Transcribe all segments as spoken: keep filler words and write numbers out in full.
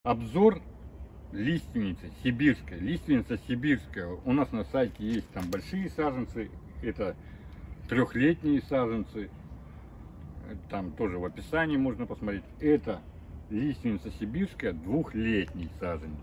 Обзор лиственницы сибирская. Лиственница сибирская. У нас на сайте есть там большие саженцы. Это трехлетние саженцы. Там тоже в описании можно посмотреть. Это лиственница сибирская, двухлетний саженец.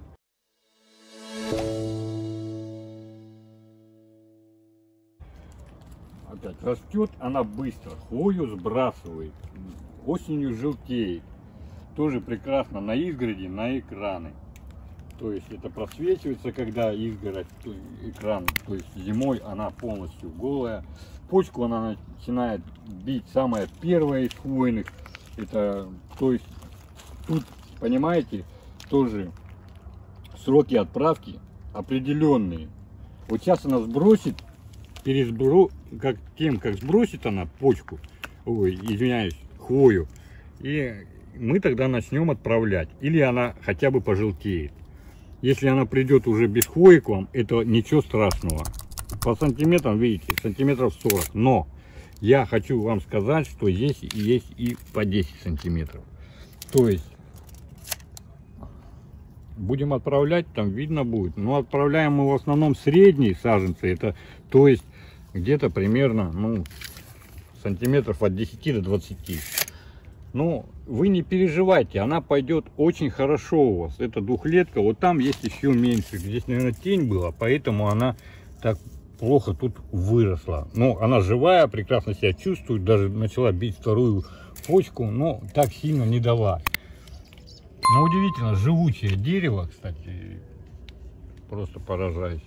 Опять растет она быстро, хвою сбрасывает, осенью желтеет. Тоже прекрасно на изгороди, на экраны. То есть это просвечивается, когда изгородь, экран, то есть зимой она полностью голая. Почку она начинает бить самая первая из хвойных. Это, то есть тут, понимаете, тоже сроки отправки определенные. Вот сейчас она сбросит, пересбро, как тем, как сбросит она почку, ой, извиняюсь, хвою, и мы тогда начнем отправлять. Или она хотя бы пожелтеет. Если она придет уже без хвои к вам, это ничего страшного. По сантиметрам, видите, сантиметров сорок. Но я хочу вам сказать, что здесь есть и по десять сантиметров. То есть будем отправлять, там видно будет. Но отправляем мы в основном средние саженцы. Это, то есть где-то примерно, ну, сантиметров от десяти до двадцати. Ну, вы не переживайте, она пойдет очень хорошо у вас. Это двухлетка, вот там есть еще меньше. Здесь, наверное, тень была, поэтому она так плохо тут выросла. Но она живая, прекрасно себя чувствует, даже начала бить вторую почку, но так сильно не дала. Но удивительно, живучее дерево, кстати, просто поражаюсь.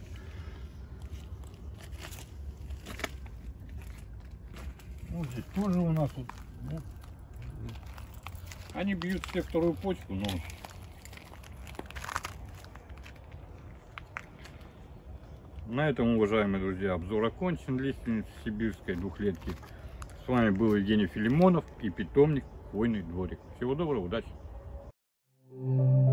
Ну, здесь тоже у нас вот, ну, они бьют все вторую почку, но на этом, уважаемые друзья, обзор окончен. Лиственницы сибирской двухлетки. С вами был Евгений Филимонов и питомник Хвойный дворик. Всего доброго, удачи!